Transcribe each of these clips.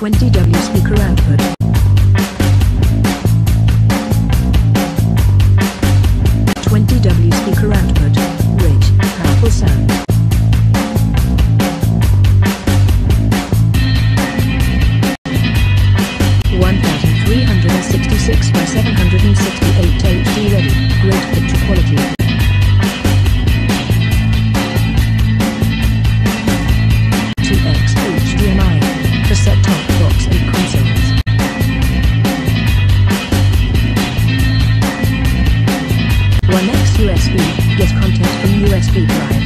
20W speaker output. 20W speaker output. Rich, powerful sound. (1366 by 768 HD ready. Great picture quality. 2x HDMI for set-top box and consoles. 1x USB, get content from USB drives.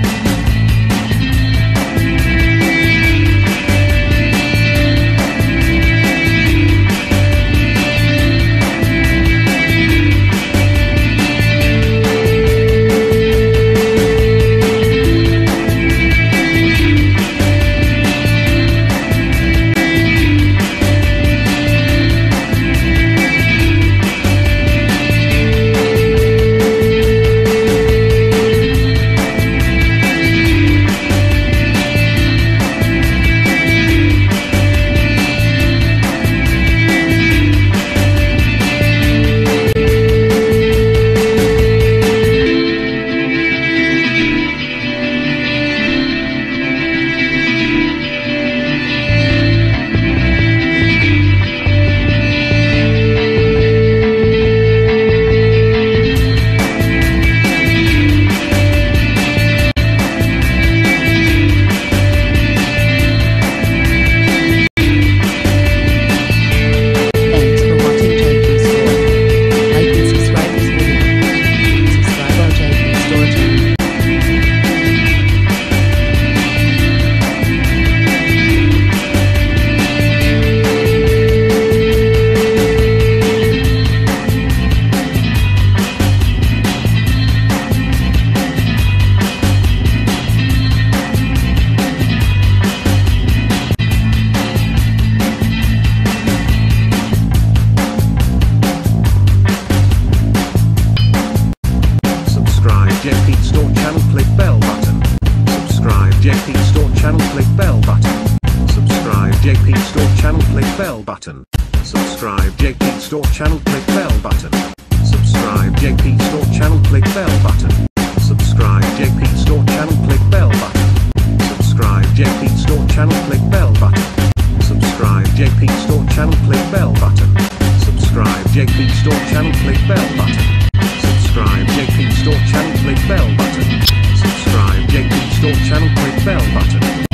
JP Store channel, click bell button. Subscribe JP Store channel, click bell button. Subscribe JP Store channel, click bell button. Subscribe JP Store channel, click bell button. Subscribe JP Store channel, click bell button. Subscribe JP Store channel, click bell button. Subscribe JP Store channel, click bell button. Subscribe JP Store channel, click bell button. Subscribe JP Store channel, click bell button. Subscribe JP Store channel, click bell button. Subscribe JP Store channel, click bell button.